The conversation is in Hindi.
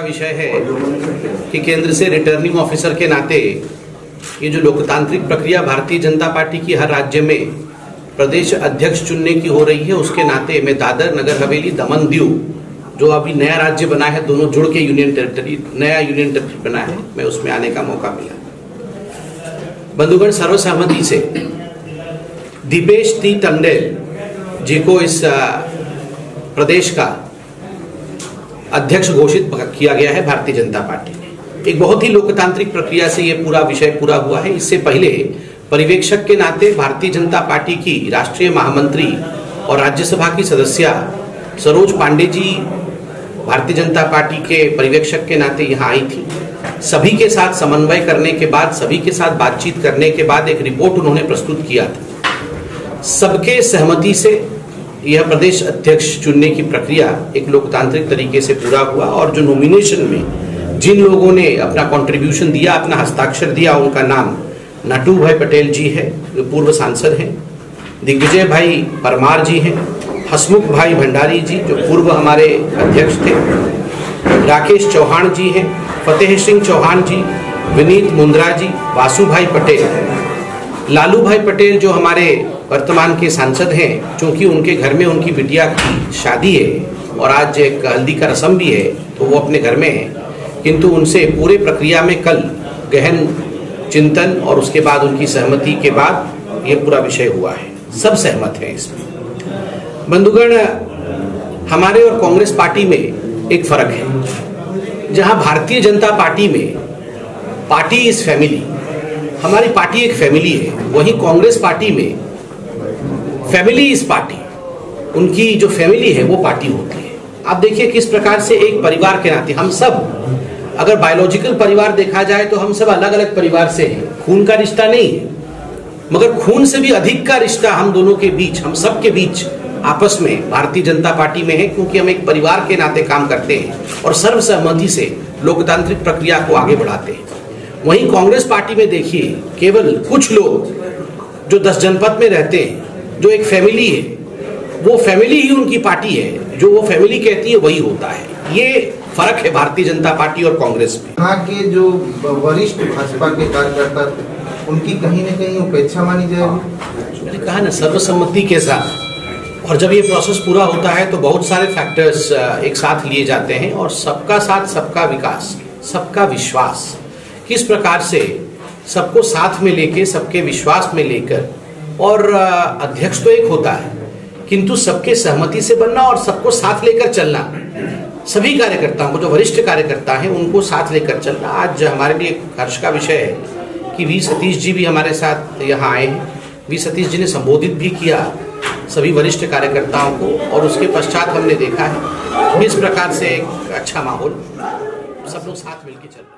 विषय है कि केंद्र से रिटर्निंग ऑफिसर के नाते ये जो लोकतांत्रिक प्रक्रिया भारतीय जनता पार्टी की हर राज्य में प्रदेश अध्यक्ष चुनने की हो रही है, उसके नाते मैं दादर, नगर हवेली, दमन, दीव जो अभी नया राज्य बना है, दोनों जुड़ के यूनियन टेरिटरी, नया यूनियन टेरिटरी बना है, मैं उसमें आने का मौका मिला। बंधुगण, सर्वसहमति से दीपेश टी टंडेल जी को इस प्रदेश का अध्यक्ष घोषित किया गया है भारतीय जनता पार्टी ने। एक बहुत ही लोकतांत्रिक प्रक्रिया से ये पूरा विषय पूरा हुआ है। इससे पहले पर्यवेक्षक के नाते भारतीय जनता पार्टी की राष्ट्रीय महामंत्री और राज्यसभा की सदस्या सरोज पांडे जी भारतीय जनता पार्टी के पर्यवेक्षक के नाते यहाँ आई थी। सभी के साथ समन्वय करने के बाद, सभी के साथ बातचीत करने के बाद एक रिपोर्ट उन्होंने प्रस्तुत किया था। सबके सहमति से यह प्रदेश अध्यक्ष चुनने की प्रक्रिया एक लोकतांत्रिक तरीके से पूरा हुआ और जो नॉमिनेशन में जिन लोगों ने अपना कंट्रीब्यूशन दिया, अपना हस्ताक्षर दिया, उनका नाम नटू भाई पटेल जी है जो पूर्व सांसद हैं, दिग्विजय भाई परमार जी हैं, हसमुख भाई भंडारी जी जो पूर्व हमारे अध्यक्ष थे, राकेश चौहान जी हैं, फतेह सिंह चौहान जी, विनीत मुंद्रा जी, वासु भाई पटेल, लालू भाई पटेल जो हमारे वर्तमान के सांसद हैं, चूंकि उनके घर में उनकी बिटिया की शादी है और आज एक हल्दी का रस्म भी है तो वो अपने घर में है, किंतु उनसे पूरे प्रक्रिया में कल गहन चिंतन और उसके बाद उनकी सहमति के बाद ये पूरा विषय हुआ है। सब सहमत हैं इसमें। बंधुगण, हमारे और कांग्रेस पार्टी में एक फर्क है। जहां भारतीय जनता पार्टी में पार्टी इज फैमिली, हमारी पार्टी एक फैमिली है, वहीं कांग्रेस पार्टी में फैमिली इज पार्टी, उनकी जो फैमिली है वो पार्टी होती है। आप देखिए किस प्रकार से एक परिवार के नाते हम सब, अगर बायोलॉजिकल परिवार देखा जाए तो हम सब अलग अलग परिवार से हैं, खून का रिश्ता नहीं है, मगर खून से भी अधिक का रिश्ता हम दोनों के बीच, हम सब के बीच आपस में भारतीय जनता पार्टी में है, क्योंकि हम एक परिवार के नाते काम करते हैं और सर्वसहमति से लोकतांत्रिक प्रक्रिया को आगे बढ़ाते हैं। वहीं कांग्रेस पार्टी में देखिए केवल कुछ लोग जो 10 जनपद में रहते हैं, जो एक फैमिली है, वो फैमिली ही उनकी पार्टी है, जो वो फैमिली कहती है वही होता है। ये फर्क है भारतीय जनता पार्टी और कांग्रेस में। यहाँ के जो वरिष्ठ भाजपा के कार्यकर्ता उनकी कहीं न कहीं उपेक्षा मानी जाएगी। मैंने कहा ना, सर्वसम्मति के साथ, और जब ये प्रोसेस पूरा होता है तो बहुत सारे फैक्टर्स एक साथ लिए जाते हैं और सबका साथ, सबका विकास, सबका विश्वास, किस प्रकार से सबको साथ में लेके, सबके विश्वास में लेकर, और अध्यक्ष तो एक होता है किंतु सबके सहमति से बनना और सबको साथ लेकर चलना, सभी कार्यकर्ताओं को, जो वरिष्ठ कार्यकर्ता हैं उनको साथ लेकर चलना आज हमारे लिए हर्ष का विषय है कि वी सतीश जी भी हमारे साथ यहाँ आए हैं। वी सतीश जी ने संबोधित भी किया सभी वरिष्ठ कार्यकर्ताओं को और उसके पश्चात हमने देखा है किस प्रकार से एक अच्छा माहौल, सब लोग साथ मिलकर चल रहे हैं।